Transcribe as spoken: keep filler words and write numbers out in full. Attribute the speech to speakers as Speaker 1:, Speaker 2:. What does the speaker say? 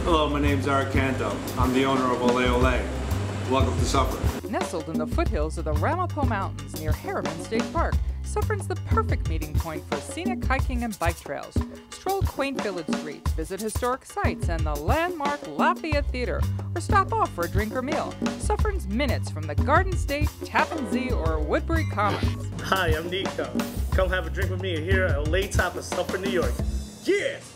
Speaker 1: Hello, my name's Eric Canto. I'm the owner of Ole Ole. Welcome to Suffern.
Speaker 2: Nestled in the foothills of the Ramapo Mountains near Harriman State Park, Suffern's the perfect meeting point for scenic hiking and bike trails. Stroll quaint village streets, visit historic sites and the landmark Lafayette Theater, or stop off for a drink or meal. Suffern's minutes from the Garden State, Tappan Zee, or Woodbury Commons.
Speaker 3: Hi, I'm Nico. Come have a drink with me here at Ole Tapas, Suffern, New York. Yeah!